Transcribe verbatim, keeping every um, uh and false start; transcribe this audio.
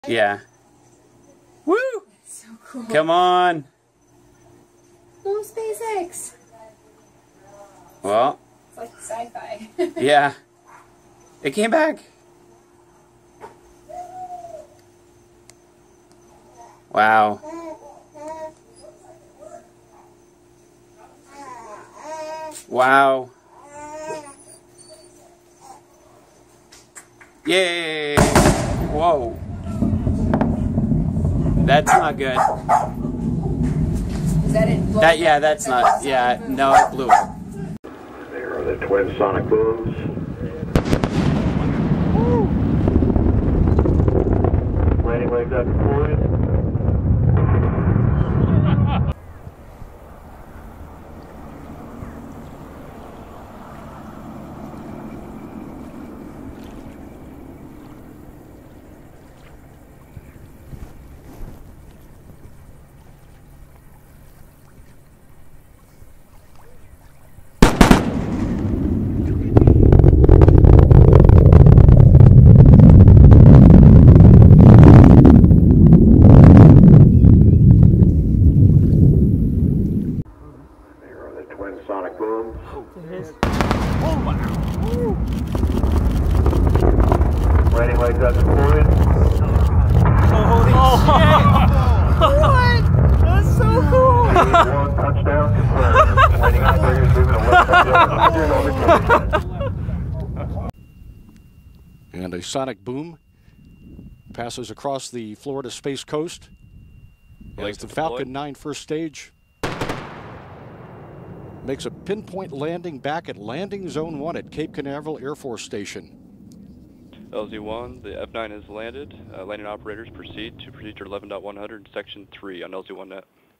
Yeah. Woo! So cool. Come on. Oh, SpaceX. Well. It's like sci-fi. Yeah. It came back. Wow. Wow. Yay! Whoa. That's not good. Is that it? That, yeah, that's not, yeah, no, it blew up. There are the twin sonic booms. Landing legs up deployed. Sonic boom. Oh, oh wow. Landing legs up deployed. Holy oh. Shit! What? That's so cool! One touchdown confirmed. Landing operators moving to left. And a sonic boom passes across the Florida Space Coast as the Falcon nine first stage makes a pinpoint landing back at landing zone one at Cape Canaveral Air Force Station. L Z one, the F nine has landed. Uh, landing operators proceed to procedure eleven point one hundred, section three on L Z one net.